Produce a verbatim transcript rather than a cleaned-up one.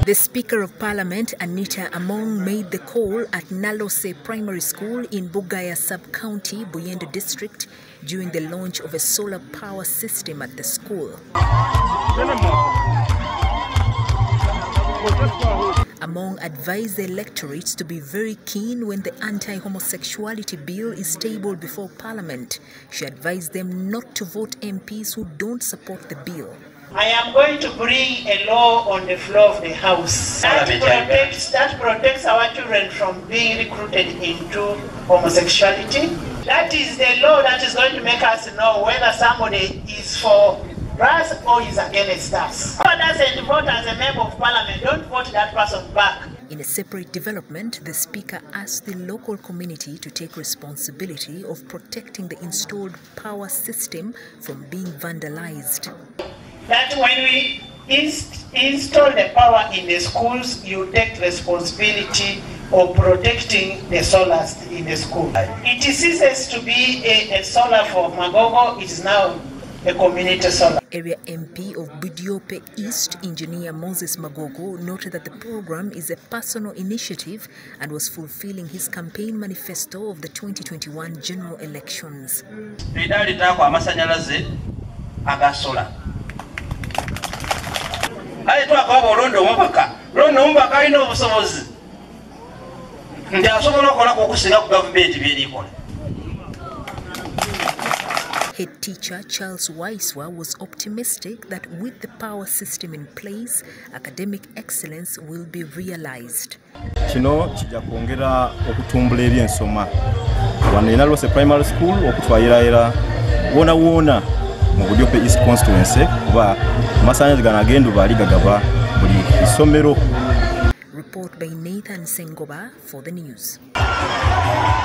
The Speaker of Parliament, Anita Among, made the call at Nalose Primary School in Bugaya Sub-County, Buyendo District, during the launch of a solar power system at the school. Among advised the electorates to be very keen when the anti-homosexuality bill is tabled before Parliament. She advised them not to vote M Ps who don't support the bill. I am going to bring a law on the floor of the House that protects, that protects our children from being recruited into homosexuality. That is the law that is going to make us know whether somebody is for us or is against us. Who doesn't vote as a member of Parliament, don't vote that person back. In a separate development, the Speaker asked the local community to take responsibility of protecting the installed power system from being vandalized. That when we inst install the power in the schools, you take responsibility of protecting the solars in the school. It ceases to be a, a solar for Magogo, it is now a community solar. Area M P of Budiope East, Engineer Moses Magogo, noted that the program is a personal initiative and was fulfilling his campaign manifesto of the twenty twenty-one general elections. Head teacher Charles Waiswa was optimistic that with the power system in place, academic excellence will be realized. Kino kijja kwongera okutumbula ebyensoma wano Nalose Primary School okutwayiraira wona wona mu Budiope East Constituency kuba amasannyalaze gano agenda baali gagaba buli isomero. Report by Nathan Sengoba for the news.